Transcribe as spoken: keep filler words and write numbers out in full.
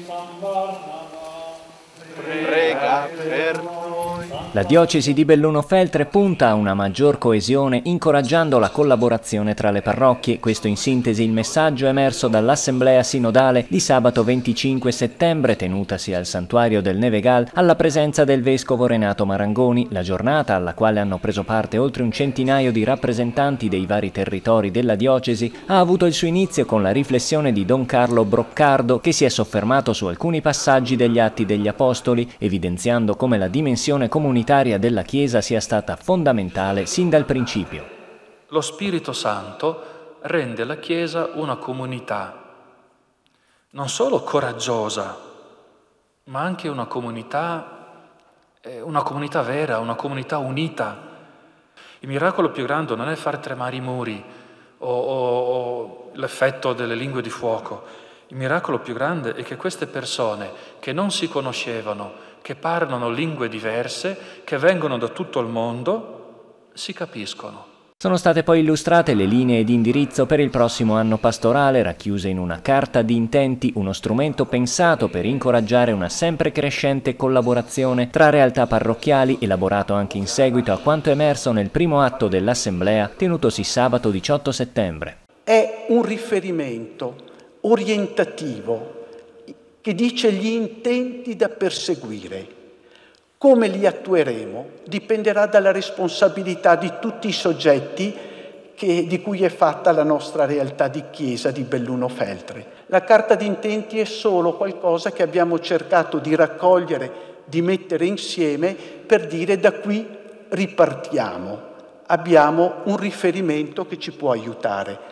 Prega per noi. La diocesi di Belluno-Feltre punta a una maggior coesione incoraggiando la collaborazione tra le parrocchie. Questo in sintesi il messaggio emerso dall'assemblea sinodale di sabato venticinque settembre tenutasi al santuario del Nevegal alla presenza del vescovo Renato Marangoni. La giornata, alla quale hanno preso parte oltre un centinaio di rappresentanti dei vari territori della diocesi, ha avuto il suo inizio con la riflessione di Don Carlo Broccardo, che si è soffermato su alcuni passaggi degli Atti degli Apostoli, evidenziando come la dimensione comunitaria della Chiesa sia stata fondamentale sin dal principio. Lo Spirito Santo rende la Chiesa una comunità non solo coraggiosa, ma anche una comunità, una comunità vera, una comunità unita. Il miracolo più grande non è far tremare i muri o, o, o l'effetto delle lingue di fuoco. Il miracolo più grande è che queste persone che non si conoscevano, che parlano lingue diverse, che vengono da tutto il mondo, si capiscono. Sono state poi illustrate le linee di indirizzo per il prossimo anno pastorale, racchiuse in una carta di intenti, uno strumento pensato per incoraggiare una sempre crescente collaborazione tra realtà parrocchiali, elaborato anche in seguito a quanto emerso nel primo atto dell'assemblea tenutosi sabato diciotto settembre. È un riferimento orientativo che dice gli intenti da perseguire. Come li attueremo dipenderà dalla responsabilità di tutti i soggetti che, di cui è fatta la nostra realtà di Chiesa di Belluno-Feltre. La carta di intenti è solo qualcosa che abbiamo cercato di raccogliere, di mettere insieme per dire da qui ripartiamo. Abbiamo un riferimento che ci può aiutare.